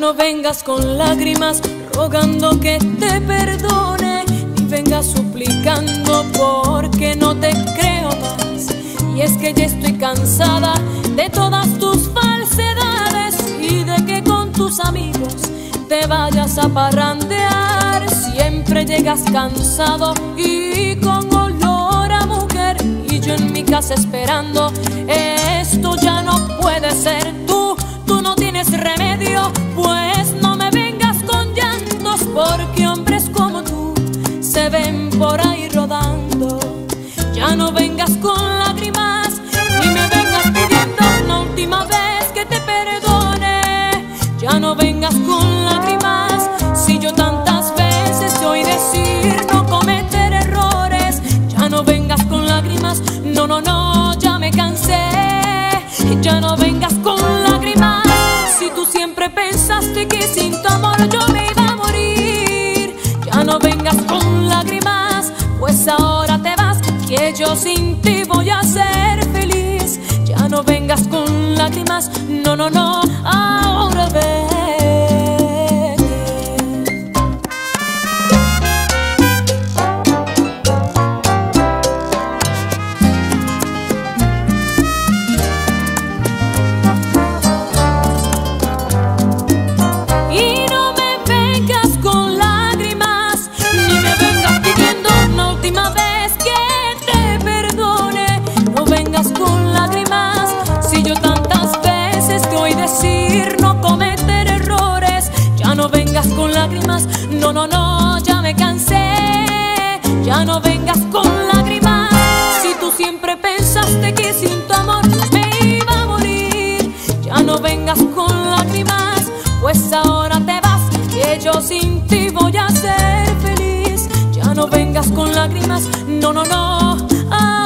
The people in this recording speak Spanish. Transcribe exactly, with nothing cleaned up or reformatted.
no vengas con lágrimas rogando que te perdone, ni vengas suplicando porque no te creo más. Y es que ya estoy cansada de todas tus falsedades y de que con tus amigos te vayas a parrandear. Siempre llegas cansado y con olor a mujer, y yo en mi casa esperando. Esto ya no puede ser, tú, tú no tienes remedio. Pues no me vengas con llantos, porque hombres como tú se ven por ahí rodando. Ya no vengas con lágrimas, ni me vengas pidiendo una última vez que te perdone. Ya no vengas con lágrimas, si yo tantas veces te oí decir no cometer errores. Ya no vengas con lágrimas, no, no, no, ya me cansé. Ya no vengas con lágrimas, si tú siempre pensaste que sin tu amor yo me iba a morir. Ya no vengas con lágrimas, pues ahora te vas, que yo sin ti voy a ser feliz. Ya no vengas con lágrimas, no, no, no, ahora ven. No cometer errores, ya no vengas con lágrimas, no, no, no, ya me cansé. Ya no vengas con lágrimas, si tú siempre pensaste que sin tu amor me iba a morir. Ya no vengas con lágrimas, pues ahora te vas, que yo sin ti voy a ser feliz. Ya no vengas con lágrimas, no, no, no, ah.